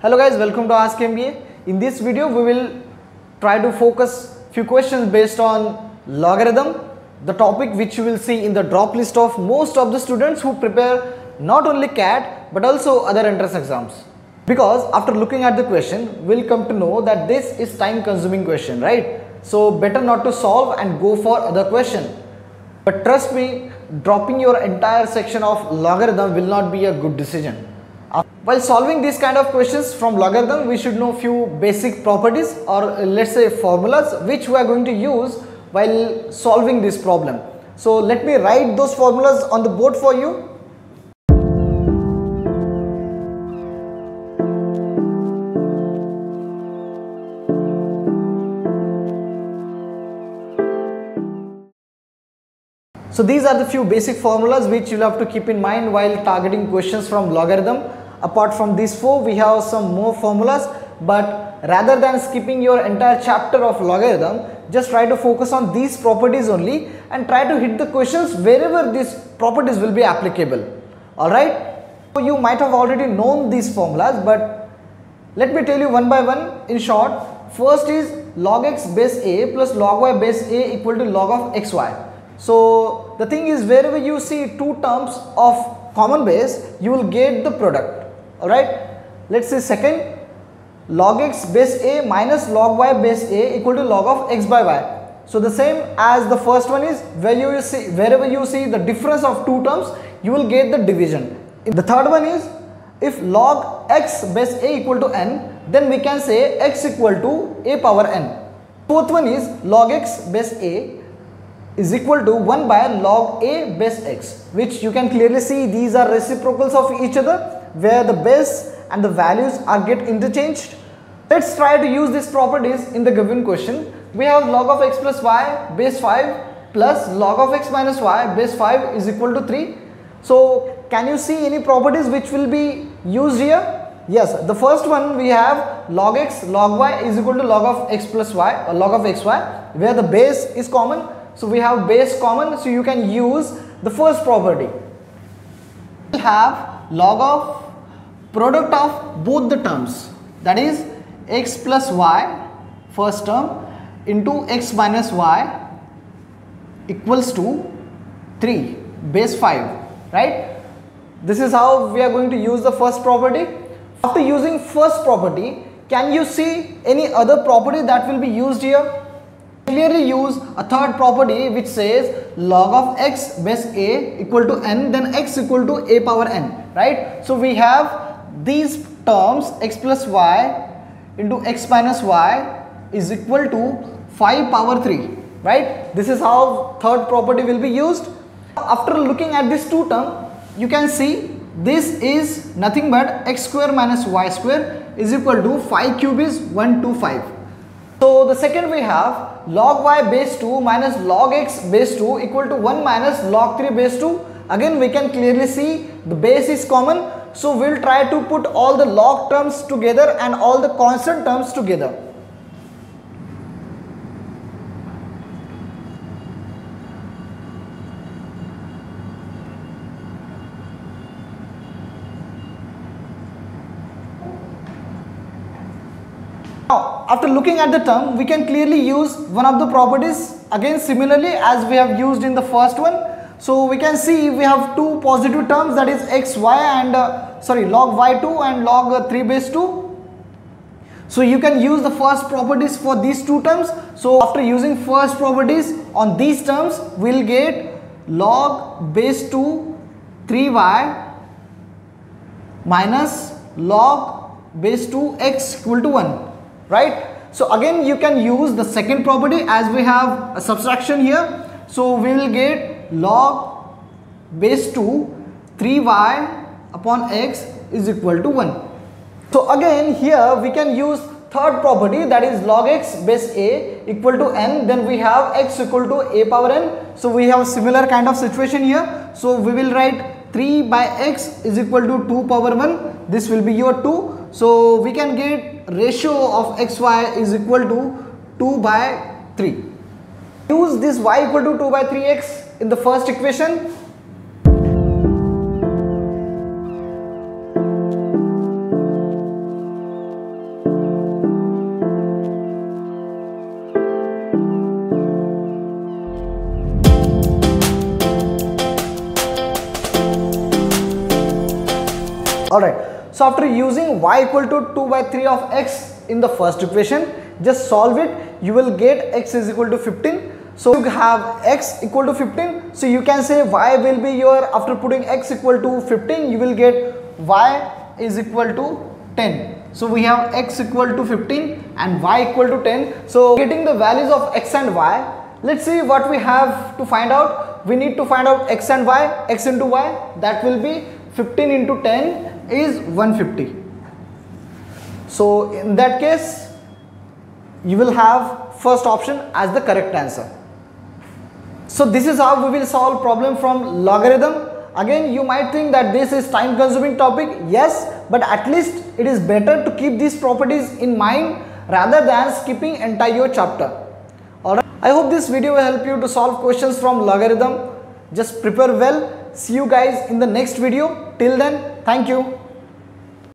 Hello guys, welcome to Ask MBA. In this video, we will try to focus few questions based on logarithm, the topic which you will see in the drop list of most of the students who prepare not only CAT but also other entrance exams. Because after looking at the question, we'll come to know that this is time consuming question, right? So better not to solve and go for other question. But trust me, dropping your entire section of logarithm will not be a good decision. While solving these kind of questions from logarithm, we should know few basic properties or let's say formulas which we are going to use while solving this problem. So let me write those formulas on the board for you. So these are the few basic formulas which you'll have to keep in mind while targeting questions from logarithm. Apart from these four, we have some more formulas, but rather than skipping your entire chapter of logarithm, just try to focus on these properties only and try to hit the questions wherever these properties will be applicable. Alright, so you might have already known these formulas, but let me tell you one by one. In short, first is log x base a plus log y base a equal to log of xy. So the thing is, wherever you see two terms of common base, you will get the product. Alright, let's say second, log x base a minus log y base a equal to log of x by y. So the same as the first one is, wherever you see the difference of two terms, you will get the division. The third one is, if log x base a equal to n, then we can say x equal to a power n. Fourth one is log x base a is equal to 1 by log a base x, which you can clearly see these are reciprocals of each other, where the base and the values are get interchanged. Let's try to use these properties in the given question. We have log of x plus y base 5 plus log of x minus y base 5 is equal to 3. So can you see any properties which will be used here? Yes, the first one we have log x log y is equal to log of x plus y or log of xy, where the base is common. So we have base common, so you can use the first property. We have log of product of both the terms, that is x plus y first term into x minus y equals to 3 base 5, right? This is how we are going to use the first property. After using first property, can you see any other property that will be used here? Clearly use a third property which says log of x base a equal to n, then x equal to a power n, right? So we have these terms x plus y into x minus y is equal to 5 power 3, right? This is how third property will be used. After looking at this two term, you can see this is nothing but x square minus y square is equal to 5 cube is 125. So the second we have log y base 2 minus log x base 2 equal to 1 minus log 3 base 2. Again we can clearly see the base is common. So we'll try to put all the log terms together and all the constant terms together. Now, after looking at the term, we can clearly use one of the properties again similarly as we have used in the first one. So we can see we have two positive terms, that is x y and log y2 and log 3 base 2. So you can use the first properties for these two terms. So after using first properties on these terms, we'll get log base 2 3y minus log base 2 x equal to 1. Right? So again you can use the second property as we have a subtraction here. So we will get log base 2 3y upon x is equal to 1. So again here we can use third property, that is log x base a equal to n, then we have x equal to a power n. So we have a similar kind of situation here. So we will write 3 by x is equal to 2 power 1. This will be your 2. So we can get ratio of xy is equal to 2 by 3. Use this y equal to 2 by 3x in the first equation. Alright, so after using y equal to 2 by 3 of x in the first equation, just solve it. You will get x is equal to 15. So you have x equal to 15. So you can say y will be your, after putting x equal to 15, you will get y is equal to 10. So we have x equal to 15 and y equal to 10. So getting the values of x and y, let's see what we have to find out. We need to find out x and y, x into y, that will be 15 into 10 is 150. So in that case, you will have first option as the correct answer. So this is how we will solve problem from logarithm. Again, you might think that this is time consuming topic. Yes, but at least it is better to keep these properties in mind rather than skipping entire chapter. Alright, I hope this video will help you to solve questions from logarithm. Just prepare well. See you guys in the next video. Till then, thank you.